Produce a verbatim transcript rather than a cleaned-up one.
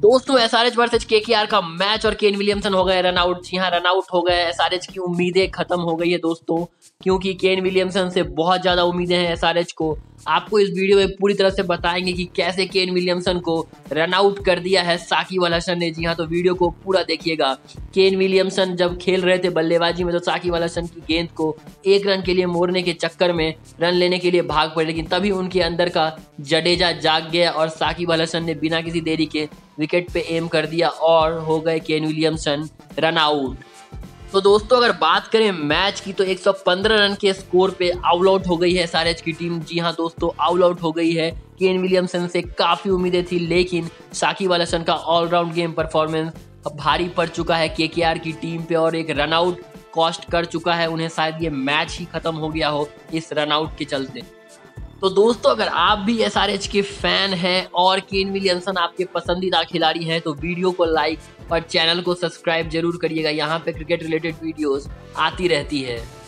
दोस्तों SRH versus KKR का match और केन विलियमसन हो गए रन आउट। जी हाँ, रन आउट हो गए। एसआरएच की उम्मीदें खत्म हो गई है दोस्तों, क्योंकि केन विलियमसन से बहुत ज्यादा उम्मीदें हैं एसआरएच को। आपको इस वीडियो में पूरी तरह से बताएंगे कि कैसे केन विलियमसन को रन आउट कर दिया है साकिब अल हसन ने। जी हाँ, तो वीडियो को पूरा देखिएगा। केन विलियमसन जब खेल रहे थे बल्लेबाजी में तो साकिब अल हसन की गेंद को एक रन के लिए मोड़ने के चक्कर में रन लेने के लिए भाग पड़े, लेकिन तभी उनके अंदर का जडेजा जाग गया और साकिब अल हसन ने बिना किसी देरी के विकेट पे एम कर दिया और हो गए केन विलियमसन रन आउट। तो दोस्तों अगर बात करें मैच की तो एक सौ पंद्रह रन के स्कोर पे आउट आउट हो गई है एसआरएच की टीम। जी हाँ दोस्तों, आउट आउट हो गई है। केन विलियमसन से काफी उम्मीदें थी, लेकिन साकिब अल हसन का ऑलराउंड गेम परफॉर्मेंस भारी पड़ चुका है केकेआर की टीम पे और एक रन आउट कॉस्ट कर चुका है उन्हें। शायद ये मैच ही खत्म हो गया हो इस रन आउट के चलते। तो दोस्तों अगर आप भी एसआरएच के फैन हैं और केन विलियमसन आपके पसंदीदा खिलाड़ी हैं तो वीडियो को लाइक और चैनल को सब्सक्राइब जरूर करिएगा। यहाँ पे क्रिकेट रिलेटेड वीडियोस आती रहती है।